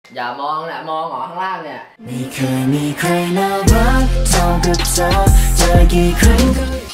อย่ามองนะมองหรอข้างล่างเนี่ยไม่เคยมีใครน่ารักเท่ากับเธอเจอกี่ครั้ง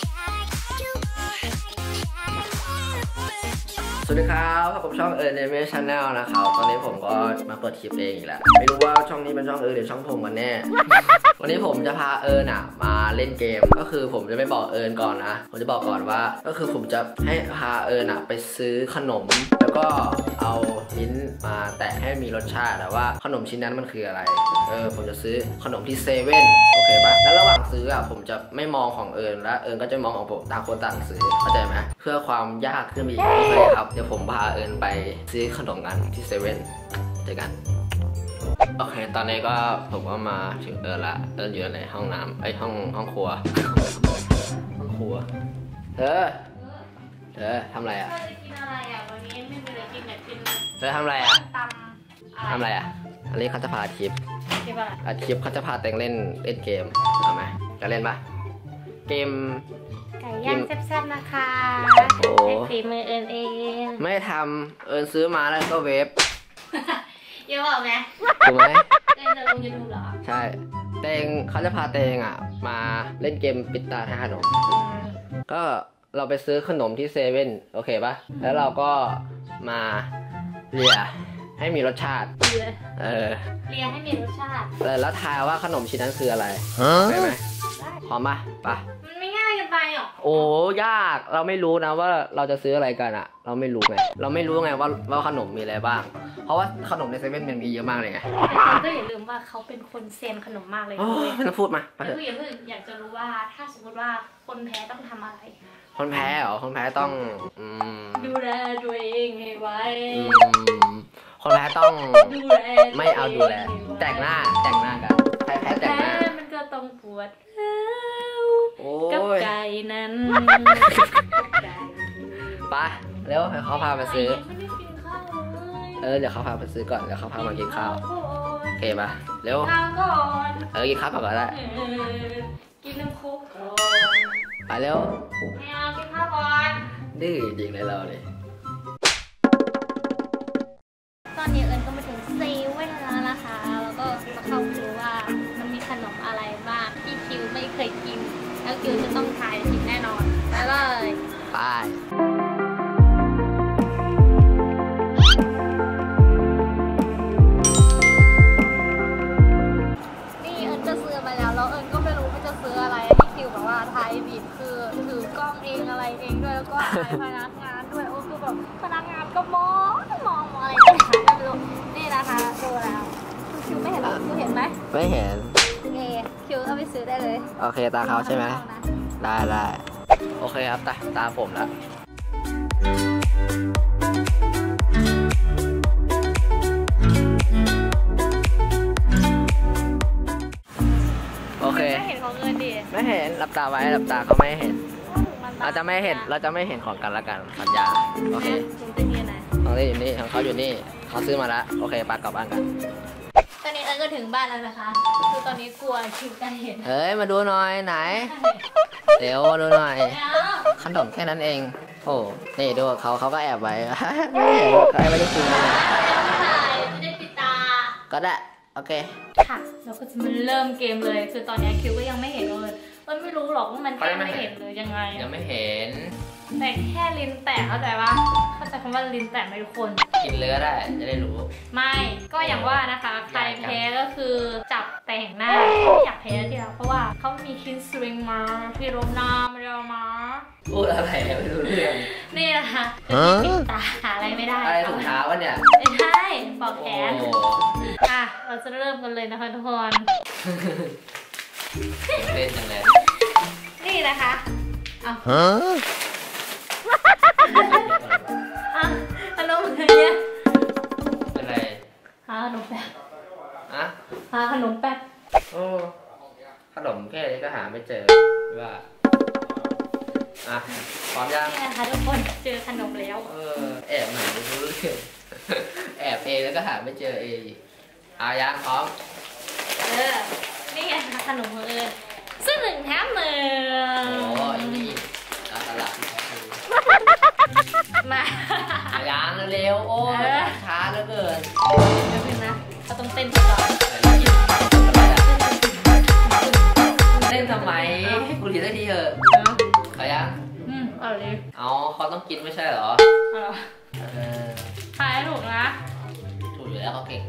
สวัสดีครับพบกับช่องErnest Channel นะครับตอนนี้ผมก็มาเปิดคลิปเองอีกแล้วไม่รู้ว่าช่องนี้เป็นช่องหรือช่องผมกันแน่ วันนี้ผมจะพามาเล่นเกมก็คือผมจะไม่บอกก่อนนะผมจะบอกก่อนว่าก็คือผมจะให้พาไปซื้อขนมแล้วก็เอาลิ้นมาแตะให้มีรสชาติแต่ว่าขนมชิ้นนั้นมันคืออะไรผมจะซื้อขนมที่เซเว่นโอเคปะแล้วระหว่างซื้อผมจะไม่มองของและก็จะมองของผมต่างคนต่างซื้อเข้าใจไหมเพื่อความยากขึ้นไปอีกโอเคครับเดี๋ยวผมพาไปซื้อขนมกันที่เซเว่นเจอกันโอเคตอนนี้ก็ผมก็มาถึงละอยู่ในห้องน้ำห้องครัวห้องครัวเธอทำอะไรอ่ะจะกินอะไรอ่ะวันนี้ไม่มีอะไรกินอยากกินเธอทำอะไรอ่ะทำอะไรอ่ะอันนี้เขาจะพาคลิปเขาจะพาแตงเล่นเกมเอาไหมจะเล่นปะเกมไก่ย่างแซ่บๆนะคะฝีมือเองไม่ทำซื้อมาแล้วก็เวฟเยอะบอกไหมถูกไหมเล่นลงยูทูบเหรอใช่เตงเขาจะพาเตงมาเล่นเกมปิดตาทาขนมก็เราไปซื้อขนมที่เซเว่นโอเคปะแล้วเราก็มาเลียให้มีรสชาติเลียให้มีรสชาติแล้วทายว่าขนมชิ้นนั้นคืออะไรได้ไหมพร้อมปะมันไม่ง่ายกันไปหรอโอ้ยากเราไม่รู้นะว่าเราจะซื้ออะไรกันเราไม่รู้ไงว่าขนมมีอะไรบ้างเพราะว่าขนมในเซเว่นมันมีเยอะมากเลยไงก็อย่าลืมว่าเขาเป็นคนเซนขนมมากเลยไม่ต้องพูดมาแล้วก็อยากจะรู้ว่าถ้าสมมติว่าคนแพ้ต้องทำอะไรคนแพ้เหรอคนแพ้ต้องดูแลตัวเองให้ไว้คนแพ้ต้องไม่เอาดูแลแต่งหน้ากันใครแพ้แต่งหน้ามันก็ต้องปวดกับไก่นั้นไปเร็วให้เขาพาไปซื้อเดี๋ยวเขาพาไปซื้อก่อนเดี๋ยวเขาพามากินข้าวโอเคปะเร็วกินข้าวก่อนก็ได้กินน้ำคุกก่อนไปเร็วไม่เอากินข้าวก่อนดื้อจริงเลยเราเลยตอนนี้ก็มาถึงเซเว่นแล้วนะคะแล้วก็มาเข้าดูว่ามันมีขนมอะไรบ้างที่คิวไม่เคยกินแล้วคิวจะต้องทายกินแน่นอนไปเลยไปอะไรเองด้วยแล้วก็พนักงานด้วยคือแบบพนักงานก็มองอะไรกันไม่รู้นี่นะคะดูแล้วคิวไม่เห็นหรอคิวเห็นไหมไม่เห็นคิวเอาไปซื้อได้เลยโอเคตาเขาใช่ไหมได้โอเคครับตาผมแล้วโอเคไม่เห็นของเงินดิไม่เห็นหลับตาไว้หลับตาเขาไม่เห็นเราจะไม่เห็นของกันละกันสัญญาโอเคของนี่อยู่นี่ของเขาอยู่นี่เขาซื้อมาแล้วโอเคปากลับบ้านกันตอนนี้ก็ถึงบ้านแล้วนะคะคือตอนนี้กลัวคิวกันเห็นมาดูหน่อยไหนเดี๋ยวมาดูหน่อยขนมแค่นั้นเองโอ้นี่ดูเขาก็แอบไว้ไม่เห็นใครไม่ได้กินเลยจะได้ปิดตาก็ได้โอเคค่ะเราก็จะมาเริ่มเกมเลยคือตอนนี้คิวก็ยังไม่เห็นเลยไม่รู้หรอกว่ามันแค่ไม่เห็นเลยยังไงยังไม่เห็นแต่แค่ลิ้นแตะเข้าใจปะเข้าใจคำว่าลิ้นแตะไหมทุกคนกินเลยก็ได้จะได้รู้ไม่ก็อย่างว่านะคะใครแพ้ก็คือจับแต่งหน้าไม่อยากแพ้ทีละเพราะว่าเขามีคินสตริงมาพี่โรนามาพูดอะไรไม่รู้เรื่องนี่นะคะปิดตาหาอะไรไม่ได้อะไรถุงเท้าวะเนี่ยไม่ใช่ปอกแขนเราจะเริ่มกันเลยนะคะทุกคนเล่นจังเลยนี่นะคะขนมอะไรเนี่ยเป็นไรขนมแป๊บขนมแป๊บขนมแค่นี้ก็หาไม่เจอว่าพร้อมยังนี่นะคะทุกคนเจอขนมแล้วแอบหาไม่รู้เรื่องแอบแล้วก็หาไม่เจอยังพร้อมนี่ไงขนมของซึ่ง1 แถม 1 นี่ตลาดมายังเร็วช้าเหลือเกินเดี๋ยวนะก็ต้องเต้นก่อนเล่นทำไมให้กูเรียนได้ดีเถอะเขายังเอาเลยเอาเขาต้องกินไม่ใช่เหรอเอา ทายถูกนะถูกอยู่แล้วเขาเก่ง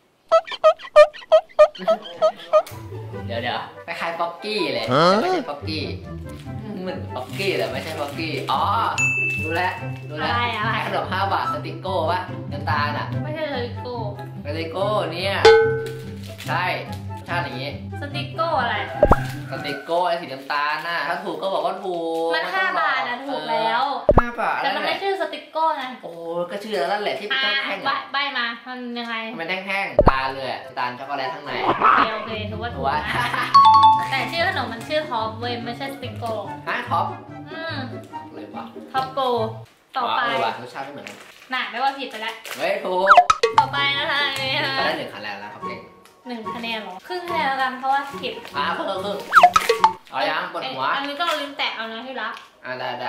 เดี๋ยวคล้ายๆป๊อกกี้เลยไม่ใช่ป๊อกกี้เหมือนป๊อกกี้แต่ไม่ใช่ป๊อกกี้อ๋อรู้แล้วขนม5 บาทสติกโก้ปะน้ำตาลอ่ะไม่ใช่สติกโก้สติกโก้เนี่ยใช่ชาติอย่างงี้สติกโก้อะไรสติกโก้ไอ้สีน้ำตาลน่ะถ้าถูกก็บอกว่าถูกมัน5 บาทนะถูกแล้ว 5 บาทแต่มันไม่ชื่อสติกโก้นะโอ้ก็ชื่อแล้วนั่นแหละที่เป็นแท่งๆใบมามันยังไงมันแท่งๆตาเลยตาลช็อกโกแลตข้างในโอเคถือว่าถูถูกกว่านะแต่ชื่อขนมมันชื่อท็อปเว้ยไม่ใช่สติกโก้ฮะท็อปอะไรวะท็อปโกต่อไปว่ะรสชาติไม่เหมือนกันน่ะไม่ว่าผิดไปแล้วเฮ้ยถูกต่อไปนะคะนี่นะก็ได้1 คะแนนแล้วครับเก่ง 1 คะแนนเหรอครึ่งคะแนนแล้วกันเพราะว่าผิดเพิ่มเอายังปวดหัวอันนี้ต้องเอาลิ้นแตะเอานะที่รักได้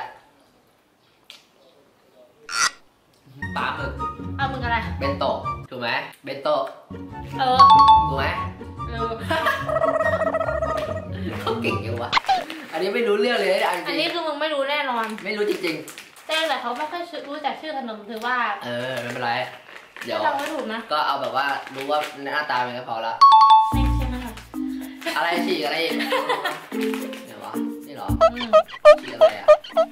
ปลาหมึกเอามึงอะไรเบนโตะถูกไหมเบนโตะเออถูกไหมเออเขาเก่งยังวะอันนี้ไม่รู้เรื่องเลยอัอันนนี้นี้คือมึงไม่รู้แน่นอนไม่รู้จริงแต่เขาไม่ค่อยรู้จักชื่อขนมถือว่าๆไม่เป็นไรเดี๋ยวเราไม่ถูกนะก็เอาแบบว่ารู้ว่าหน้าตาเป็นก็พอละไม่ใช่ไหมคะอะไรฉีกอะไรอีกเดี๋ยววะนี่เหรออืมฉีกอะไรอ่ะ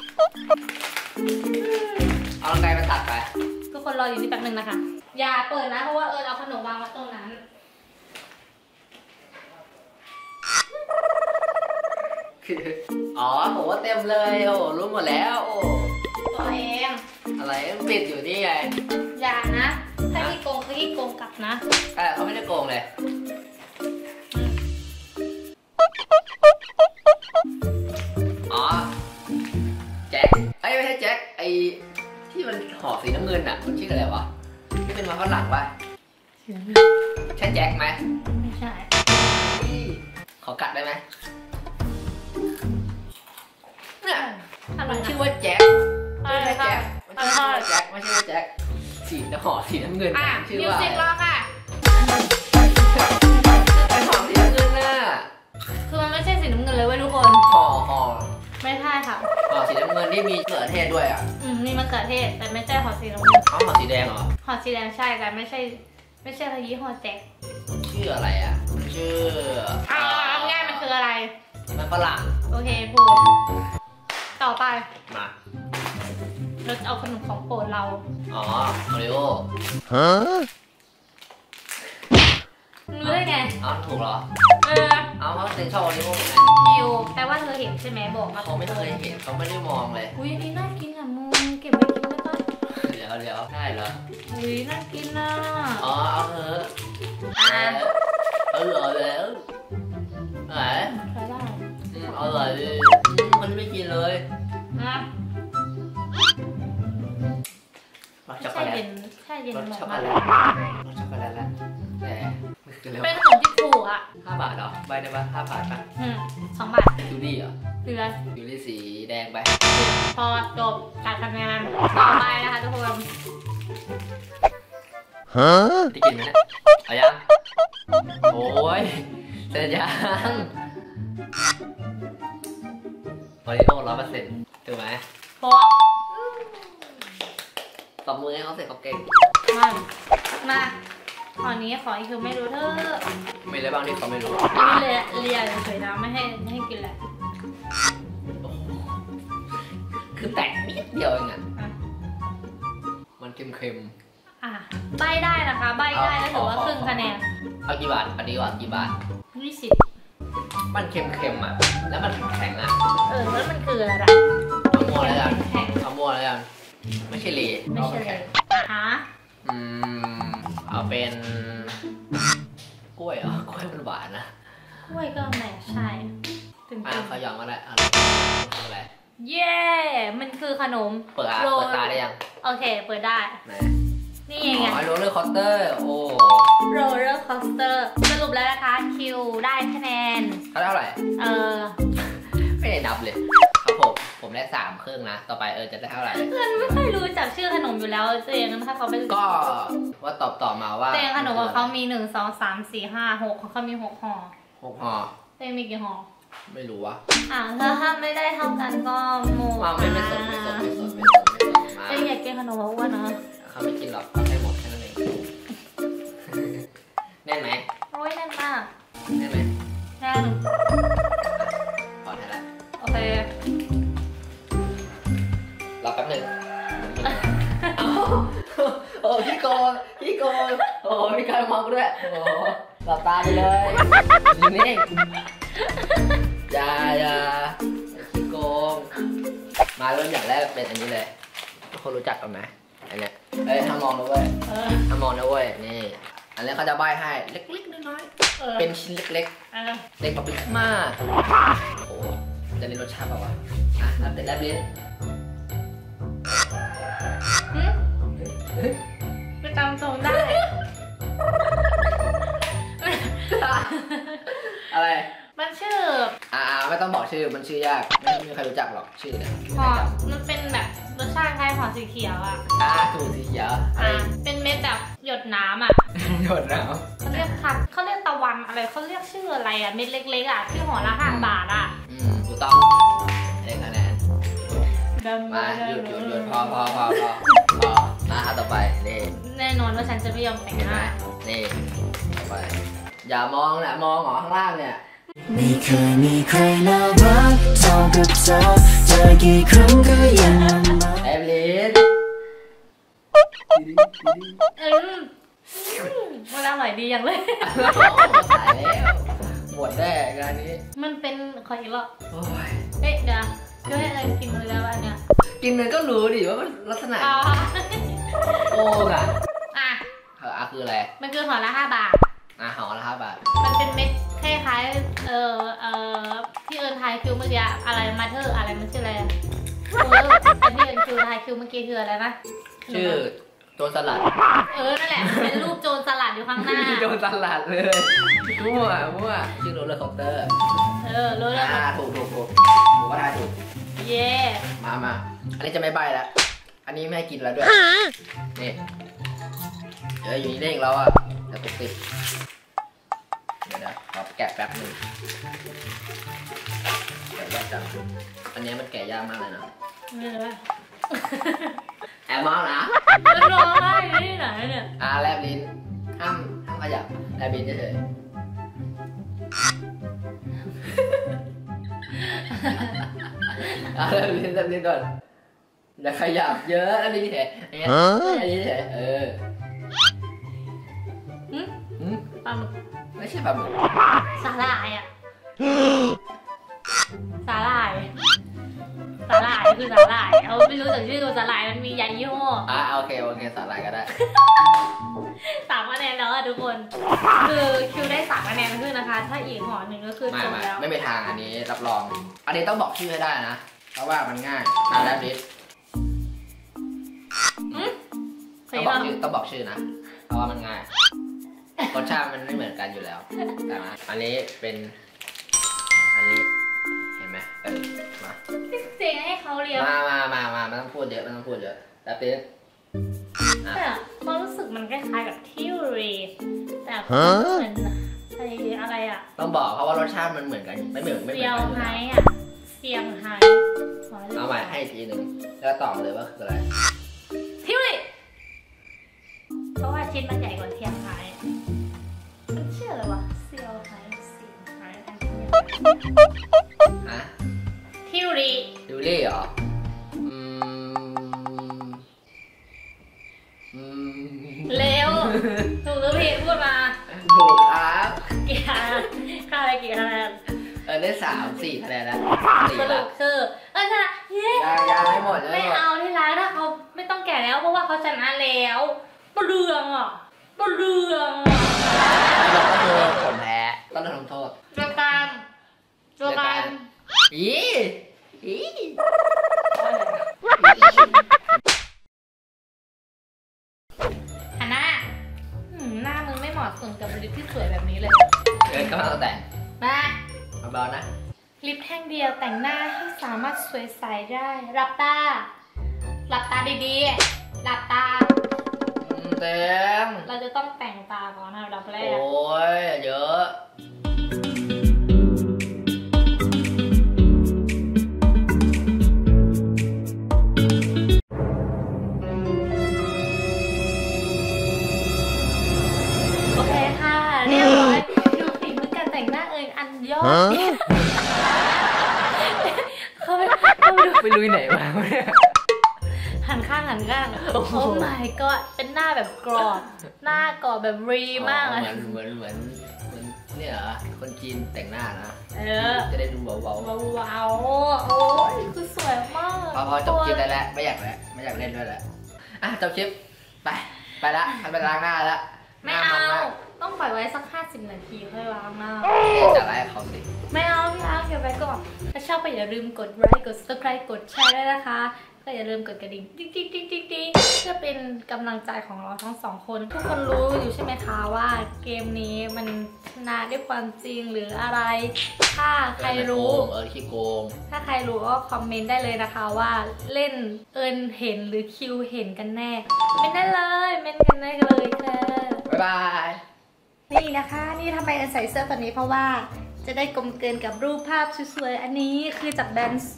เอาลงไกมาตัดไปทุกคนรออยู่นี่แป๊บนึงนะคะ อย่าเปิดนะเพราะว่าเอาขนมวางไว้ตรงนั้นอ๋อผมว่าเต็มเลยโอ้รู้หมดแล้วโอ้ตัวเองอะไรมันปิดอยู่นี่ไงอย่านะถ้าขี้โกงคือขี้โกงกลับนะแต่เขาไม่ได้โกงเลยอ๋อแจ็คไอ้ไม่ใช่แจ็คไอ้ที่มันห่อสีน้ำเงินอ่ะมันชื่ออะไรวะที่เป็นมาฝรั่งปะใช่แจ็คไหมไม่ใช่ขอกัดได้ไหมเนี่ยทำไมมันนะชื่อว่าแจ็คอะไรไม่ใช่ค่ะแจ็คมันชื่อว่าแจ็คไม่ใช่ว่าแจ็คสีห่อสีน้ำเงินอ่ะชื่อมิวว่าสิกรอค่ะไอ้ห่อสีน้ำเงินน่ะคือมันไม่ใช่สีน้ำเงินเลยเว้ยทุกคนห่อไม่ใช่ค่ะสีน้ำเงินที่มีมะเขือเทศด้วยอ่ะนี่มะเขือเทศแต่ไม่ใช่ห่อสีน้ำเงินห่อสีแดงเหรอห่อสีแดงใช่แต่ไม่ใช่พายี่ห้อแจ็คชื่ออะไรอ่ะมันชื่อเอาง่ายมันคืออะไรมันฝรั่งโอเคพูดต่อไปมาเราจะเอาขนมของโปรดเราอ๋อโอริโอรู้ได้ไงเอาถูกเหรอ เอาเพราะเซนชอบโอริโอไงคิวแต่ว่าเธอเห็นใช่ไหมบอกมาเขาไม่เคยเห็นเขาไม่ได้มองเลยอุ้ยอันนี้น่ากินอ่ะมึงเก็บไว้กินได้ปะเดี๋ยวได้เหรออุ้ยน่ากินอ่ะอ๋อเอาเถอะ เอาแล้วไหนใช้ได้เอาเลยมันไม่กินเลยนะรสช็อกโกแลตแช่เย็นรสหมช็อกดโกมาแลแล้วตรสช็อกโกแลตแล้วแต่ไม่คือเร็วเป็นขนมที่ถูกอ่ะ 5 บาทเหรอใบได้ปะ5 บาทปะ 2 บาทยูรี่เหรอเหลือยูรี่สีแดงไปพอจบการทำงานต่อไปนะคะทุกคนได้กินไหมเนี่ยเอายังโอ้ยเสร็จยังโอริโอ้100%ถูกไหมเพราะตบมือให้เขาเสร็จเขาเก่งมาตอนนี้ขออีกคือไม่รู้เธอมีอะไรบ้างที่เขาไม่รู้นี่เลยเรียนเฉยๆนะไม่ให้กินแหละคือแตะนิดเดียวเองอ่ะอ่ะมันเค็มใบได้นะคะใบได้แล้วถือว่าครึ่งคะแนนๆเอากี่บาทอันนี้ว่ากี่บาท 20 มันเค็มๆอ่ะ แล้วมันแข็งๆอ่ะแล้วมันคืออะไรเอามัวแล้วกันแข็งเอามัวแล้วกันไม่ใช่เลไม่ใช่อาแข็งฮะเอาเป็นกล้วยเหรอกล้วยมันหวานนะกล้วยก็ไม่ใช่ตึงเขายอมมาแล้วอะไรๆเย้มันคือขนมเปิดตาได้ยังโอเคเปิดได้ไหนนี่ไงโรลเลอร์คอสเตอร์โอ้โรลเลอร์คอสเตอร์สรุปแล้วนะคะคิวได้คะแนนเขาได้เท่าไหร่เออไม่ได้นับเลยครับผมผมได้3 ครึ่งนะต่อไปจะได้เท่าไหร่เพื่อนไม่ค่อยรู้จักชื่อขนมอยู่แล้วตัวเองถ้าเขาไม่ก็ว่าตอบมาว่าตัวเองขนมของเขามี1 2 3 4 5 6ของเขามี6 ห่อ 6 ห่อตัวเองมีกี่ห่อไม่รู้วะถ้าไม่ได้เท่ากันก็โมไม่สนมาตัวเองอยากกินขนมอ้วนเนาะเขาไม่กินหรอกเขาให้หมดแค่นั้นเองแน่นไหมโอ้ยแน่นมากแน่นไหมแน่นพอได้แล้วโอเครอแป๊บนึงโอ้พี่โกงโอ้มีการมองด้วยโอ้หลับตาไปเลยนิ่งอย่าพี่โกงมาเริ่มอย่างแรกเป็นอันนี้เลยทุกคนรู้จักกันไหมอันเนี้ยห้ามมองนะเว้ยห้ามมองนะเว้ยนี่อันนี้เขาจะใบ้ให้เล็กๆน้อยๆเป็นชิ้นเล็กๆเล็กกว่าปิ๊กมากโอ้จะมีรสชาติแบบว่ารับเป็นแลบลิ้นไปตามตรงได้อะไรมันชื่อไม่ต้องบอกชื่อมันชื่อยากไม่มีใครรู้จักหรอกชื่อเนี่ยมันเป็นแบบรสชาติคล้ายห่อสีเขียวถูกสีเขียวเป็นเม็ดแบบหยดน้ำหยดน้ำเขาเรียกตะวันอะไรเขาเรียกชื่ออะไรเม็ดเล็กๆที่ห่อละ5 บาทถูกต้องได้คะแนนมาหยุดพอต่อไปนี่แน่นอนว่าฉันจะไม่ยอมแต่งหน้านี่ต่อไปอย่ามองนะมองหรอข้างล่างเนี่ยไม่เคยมีใครน่ารักเท่ากับเธอเจอกี่ครั้งก็ยังแอบลินมันอร่อยดีอย่างเลยตายแล้วหมดแน่งานนี้มันเป็นขออีกรอบเดี๋ยวก็ให้อะไรกินเลยแล้วอันเนี้ยกินมันก็รู้ดิว่ามันลักษณะโอ้คืออะไรมันคือห่อละ5 บาทห่อละ5 บาทมันเป็นเม็ดคล้ายที่ทายคิวเมื่อกี้อะไรมาเธออะไรมันชื่ออะไรอันที่ทายคิวเมื่อกี้คืออะไรนะชื่อโจรสลัดนั่นแหละเป็นรูปโจรสลัดอยู่ข้างหน้าโจรสลัดเลยมั่วชื่อโรลเลอร์คอปเตอร์โรลเลอร์ถูกผมว่าทายถูกเย่มาอันนี้จะไม่ใบแล้วอันนี้ไม่ให้กินแล้วด้วยนี่อยู่นี่เด้งแล้วแต่ปกติเดี๋ยวขอแกะแป๊บนึงแกะยากจังอันนี้มันแกะยากมากเลยนะแอบมองนะมันร้องไห้ที่ไหนเนี่ยแลบลิ้นห้ามขยับแลบลิ้นเฉยแลบลิ้นก่อนอย่าขยับเยอะอันนี้เฉยอันนี้เฉยปลาหมึกไม่ใช่ปลาหมึกสาหร่ายสาหร่ายคือสาหร่ายเอาไม่รู้จักชื่อตัวสาหร่ายมันมีใหญ่ยี่ห้อโอเคสาหร่ายก็ได้ 3 คะแนนแล้วทุกคนคือคิวได้3 คะแนนขึ้นนะคะถ้าอีกห่อหนึ่งก็คือจบแล้วไม่มีทางอันนี้รับรองอันนี้ต้องบอกชื่อให้ได้นะเพราะว่ามันง่ายแล้วนิดต้องบอกชื่อนะเพราะว่ามันง่ายรสชาติมันไม่เหมือนกันอยู่แล้วแต่อันนี้เป็นอันนี้เห็นไหมมาเสียงให้เขาเรียกมาไม่ต้องพูดเยอะแต่เป็นความรู้สึกมันคล้ายๆกับทิวรีแต่เหมือนอะไรต้องบอกเพราะว่ารสชาติมันเหมือนกันไม่เหมือนเซียงไฮ้เซียงไฮ้เอาใหม่ให้ทีนึงแล้วตอบเลยว่าคืออะไรทิวรีเพราะว่าชิ้นมันใหญ่กว่าเซียงไฮ้มันชื่ออะไรวะเซียวไฮ้ทิวรีเหรอเร็วถูกหรือผิดพูดมาถูกครับกี่คะแนนค่าอะไรกี่คะแนนได้4 คะแนนแล้วสรุปคือนะยังไม่หมดไม่เอาที่ร้านถ้าเขาไม่ต้องแก่แล้วเพราะว่าเขาชนะแล้วเปลืองเราก็คือผมแพ้ต้องโดนโทษตัวการฮันน่าหน้ามึงไม่เหมาะสมกับลิปที่สวยแบบนี้เลยก็มาแต่งมาเบาๆนะลิปแท่งเดียวแต่งหน้าให้สามารถสวยใสได้หลับตาดีๆหลับตาเต็มเราจะต้องแต่งตาก่อนนะดับแรกโอ้ยเยอะโอเคค่ะเรียบร้อยดูฝีมือการแต่งหน้าอันยอดเขาไปลุยไหนมาเนี่ยหันข้างโอ้ my god เป็นหน้าแบบกรอบหน้ากรอบแบบรีมากเลยเหมือนเนี่ยเหรอคนจีนแต่งหน้านะจะได้ดูเบาโอ้ยคือสวยมากพอจบคลิปได้แล้วไม่อยากเล่นด้วยแล้วอ่ะจบคลิปไปละไปล้างหน้าแล้วไม่เอาต้องปล่อยไว้สัก50 นาทีค่อยล้างหน้าจะไล่เขาสิไม่เอาพี่ล้างเก็บไว้ก่อนถ้าชอบก็อย่าลืมกดไลค์กด subscribe กดแชร์ด้วยนะคะก็อย่าลืมกดกระดิ่งติ๊งเพื่อเป็นกำลังใจของเราทั้งสองคนทุกคนรู้อยู่ใช่ไหมคะว่าเกมนี้มันชนะด้วยความจริงหรืออะไรถ้าใครรู้ขี้โกงถ้าใครรู้ก็คอมเมนต์ได้เลยนะคะว่าเล่นเห็นหรือคิวเห็นกันแน่เมนได้เลยเมนกันได้เลยค่ะบ๊ายบายนี่นะคะนี่ทำไมใส่เสื้อตัวนี้เพราะว่าจะได้กลมเกินกับรูปภาพสวยๆอันนี้คือจากแบรนด์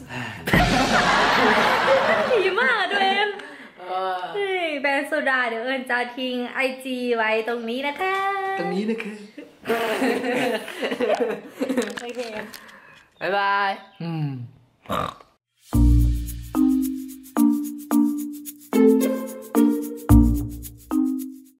ดีมากด้วยแบรนด์โซดาเดี๋ยวจะทิ้ง IG ไว้ตรงนี้นะคะโอเคบ๊ายบาย